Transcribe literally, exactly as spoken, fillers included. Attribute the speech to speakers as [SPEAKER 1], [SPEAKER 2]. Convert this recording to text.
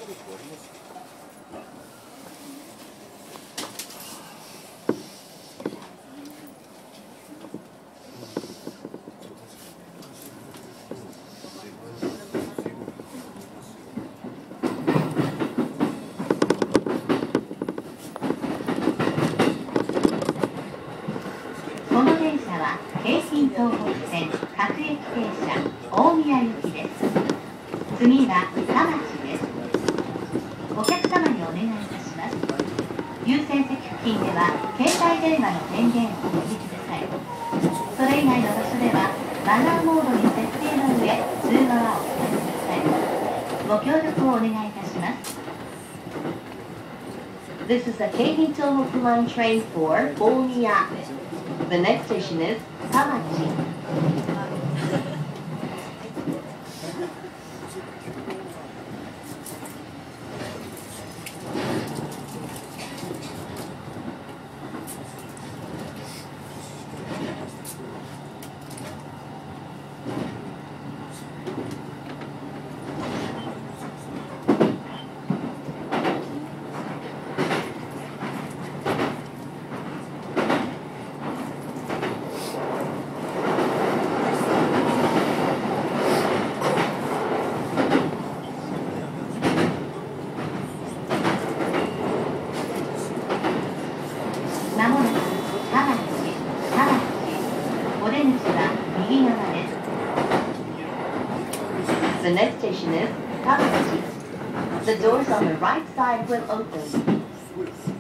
[SPEAKER 1] この電車は京浜東北線各駅停車大宮行きです。次は田町です。お客様にお願いいたします。優先席付近では携帯電話の電源をお切りください。それ以外の場所ではマナーモードに設定の上通話はお控えください。ご協力をお願いいたします。This is a Keihin Tohoku Line train for Omiya. The next station is Tamachi. まもなく田町、田町、お出口は右側です。The next station is Tamachi. The doors on the right side will open.